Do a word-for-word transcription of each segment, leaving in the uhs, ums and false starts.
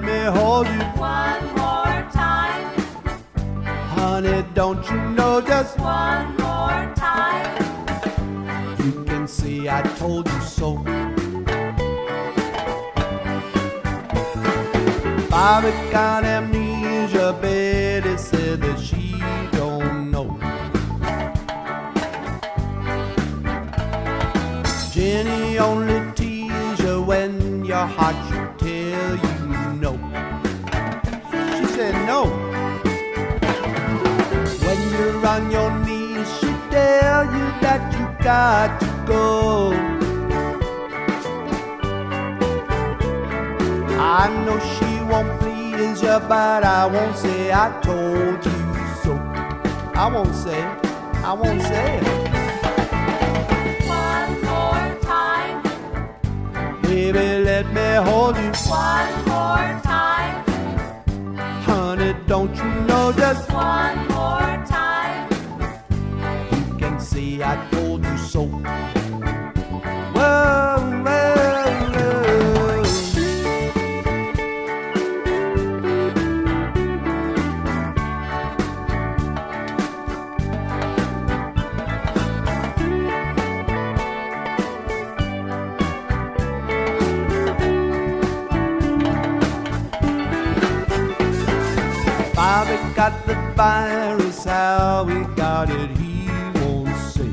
me hold you one more time. Honey, don't you know just One more time. you can see I told you so. Bobby got amnesia, Betty said that she don't know. Jenny only tease you when your heart should tell you no. She said no. When you're on your knees, she tell you that you got to go. I know she won't please you, but I won't say I told you so. I won't say it. I won't say it. One more time. Baby, let me hold you. One more time. Honey, don't you know just One more time. you can see I told you so. Whoa, whoa, whoa. Bobby got the virus, how he got it, he won't say.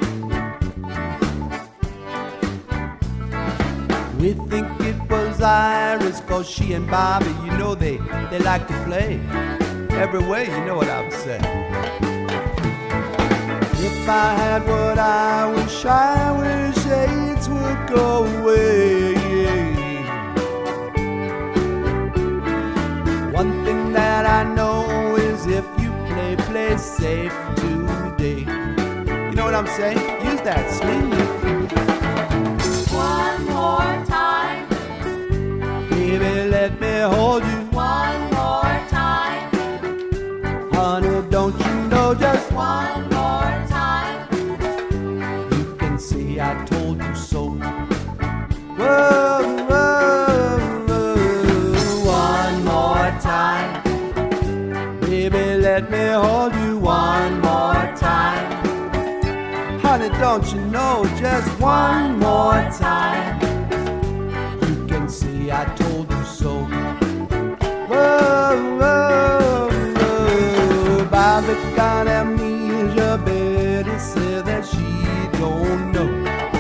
We think it was Iris, cause she and Bobby, you know they, they like to play. Every way, you know what I'm saying. If I had what I wish, I wish AIDS would go away. One thing that I know is if you play, play safe today. You know what I'm saying? Use that sling. One more time. Baby, let me hold you. One more time. Honey, don't you know just One more time. you can see I told you so. Whoa, whoa, whoa. One more time. Baby, let me hold you. One more time. Honey, don't you know just One more time. you can see I told you so. Whoa, whoa, whoa. Bobby got amnesia, Betty said that she don't know.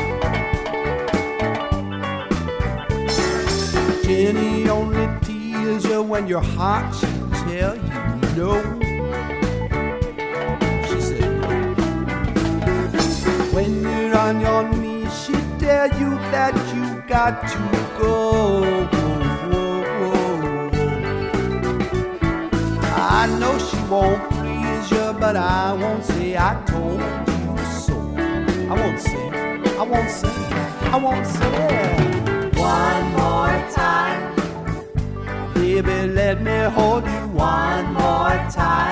Jenny only tease you when your heart should tell you no. She said no. When you're on your knees, she tell you that you got to go. I know she won't please you, but I won't say I told you so. I won't say it. I won't say it. I won't say it. One more time. Baby, let me hold you. One more time.